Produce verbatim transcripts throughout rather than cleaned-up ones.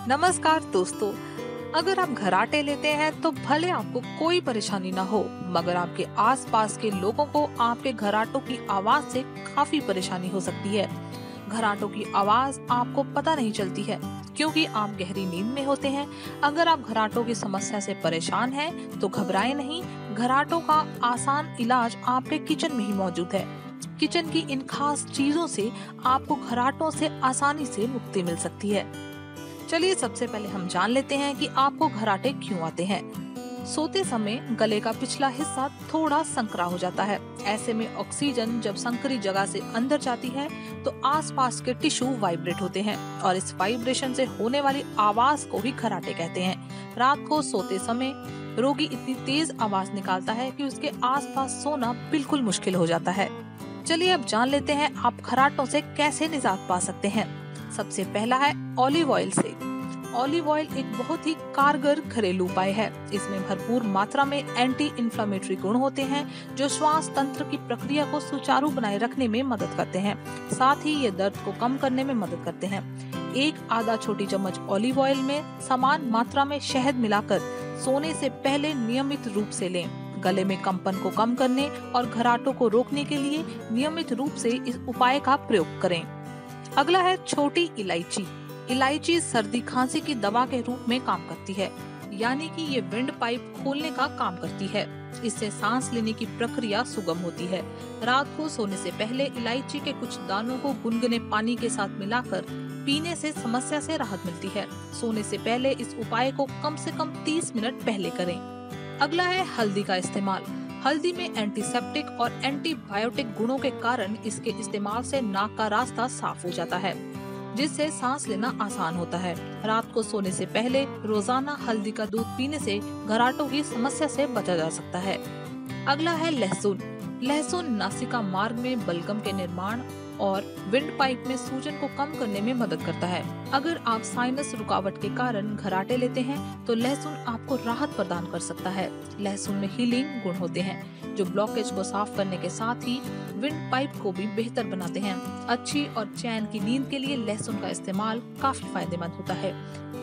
नमस्कार दोस्तों। अगर आप घराटे लेते हैं तो भले आपको कोई परेशानी ना हो, मगर आपके आसपास के लोगों को आपके घराटों की आवाज से काफी परेशानी हो सकती है। घराटों की आवाज आपको पता नहीं चलती है क्योंकि आप गहरी नींद में होते हैं। अगर आप घराटों की समस्या से परेशान हैं तो घबराएं नहीं। घराटों का आसान इलाज आपके किचन में ही मौजूद है। किचन की इन खास चीजों से आपको घराटों से आसानी से मुक्ति मिल सकती है। चलिए सबसे पहले हम जान लेते हैं कि आपको घराटे क्यों आते हैं। सोते समय गले का पिछला हिस्सा थोड़ा संकरा हो जाता है। ऐसे में ऑक्सीजन जब संकरी जगह से अंदर जाती है तो आसपास के टिश्यू वाइब्रेट होते हैं और इस वाइब्रेशन से होने वाली आवाज को ही घराटे कहते हैं। रात को सोते समय रोगी इतनी तेज आवाज निकालता है कि उसके आसपास सोना बिल्कुल मुश्किल हो जाता है। चलिए अब जान लेते हैं आप घराटों से कैसे निजात पा सकते हैं। सबसे पहला है ऑलिव ऑयल से। ऑलिव ऑयल एक बहुत ही कारगर घरेलू उपाय है। इसमें भरपूर मात्रा में एंटी इन्फ्लामेटरी गुण होते हैं जो श्वास तंत्र की प्रक्रिया को सुचारू बनाए रखने में मदद करते हैं। साथ ही ये दर्द को कम करने में मदद करते हैं। एक आधा छोटी चम्मच ऑलिव ऑयल में समान मात्रा में शहद मिलाकर सोने से पहले नियमित रूप से लें। गले में कंपन को कम करने और घराटों को रोकने के लिए नियमित रूप से इस उपाय का प्रयोग करें। अगला है छोटी इलायची। इलायची सर्दी खांसी की दवा के रूप में काम करती है, यानी कि ये विंड पाइप खोलने का काम करती है। इससे सांस लेने की प्रक्रिया सुगम होती है। रात को सोने से पहले इलायची के कुछ दानों को गुनगुने पानी के साथ मिलाकर पीने से समस्या से राहत मिलती है। सोने से पहले इस उपाय को कम से कम तीस मिनट पहले करें। अगला है हल्दी का इस्तेमाल। हल्दी में एंटीसेप्टिक और एंटीबायोटिक गुणों के कारण इसके इस्तेमाल से नाक का रास्ता साफ हो जाता है, जिससे सांस लेना आसान होता है। रात को सोने से पहले रोजाना हल्दी का दूध पीने से घराटों की समस्या से बचा जा सकता है। अगला है लहसुन। लहसुन नासिका मार्ग में बलगम के निर्माण और विंड पाइप में सूजन को कम करने में मदद करता है। अगर आप साइनस रुकावट के कारण घराटे लेते हैं तो लहसुन आपको राहत प्रदान कर सकता है। लहसुन में हीलिंग गुण होते हैं जो ब्लॉकेज को साफ करने के साथ ही विंड पाइप को भी बेहतर बनाते हैं। अच्छी और चैन की नींद के लिए लहसुन का इस्तेमाल काफी फायदेमंद होता है।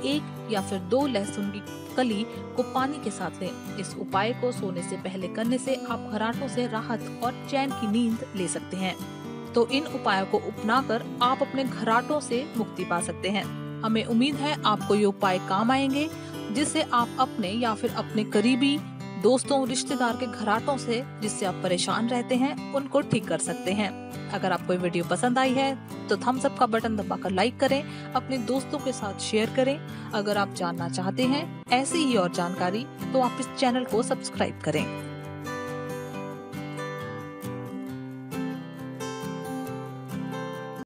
एक या फिर दो लहसुन की कली को पानी के साथ लें। इस उपाय को सोने से पहले करने से आप घराटों से राहत और चैन की नींद ले सकते हैं। तो इन उपायों को अपनाकर आप अपने घराटों से मुक्ति पा सकते हैं। हमें उम्मीद है आपको ये उपाय काम आएंगे, जिससे आप अपने या फिर अपने करीबी दोस्तों रिश्तेदार के घराटों से जिससे आप परेशान रहते हैं उनको ठीक कर सकते हैं। अगर आपको ये वीडियो पसंद आई है तो थम्स अप का बटन दबाकर लाइक करें, अपने दोस्तों के साथ शेयर करें। अगर आप जानना चाहते हैं ऐसी ही और जानकारी तो आप इस चैनल को सब्सक्राइब करें।